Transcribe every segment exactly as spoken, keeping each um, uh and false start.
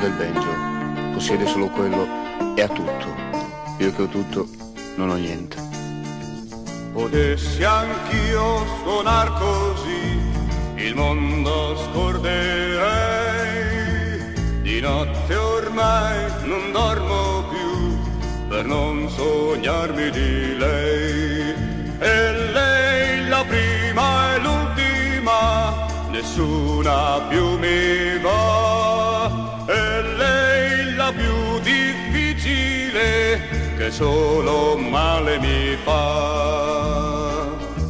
del banjo, possiede solo quello e ha tutto. Io che ho tutto, non ho niente. Potessi anch'io suonar così, il mondo scorderei. Di notte ormai non dormo più, per non sognarmi di lei. E lei la prima e l'ultima, nessuna più mi va. E lei la più difficile, che solo male mi fa.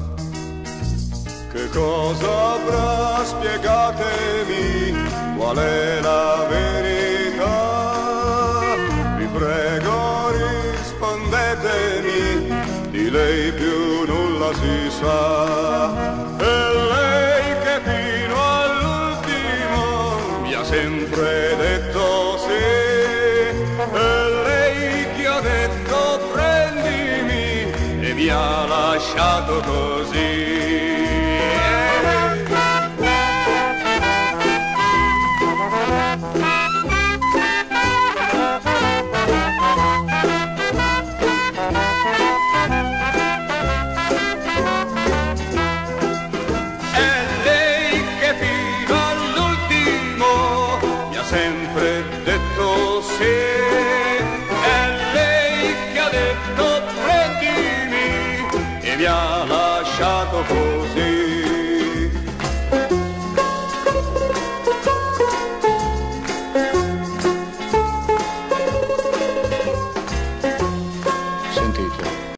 Che cosa avrà, spiegatemi, qual è la verità? Vi prego rispondetemi, di lei più nulla si sa. E lei che fino all'ultimo mi ha sempre detto sì. E lei che ha detto prendimi e mi ha lasciato così. Sempre detto sì, è lei che ha detto prendimi e mi ha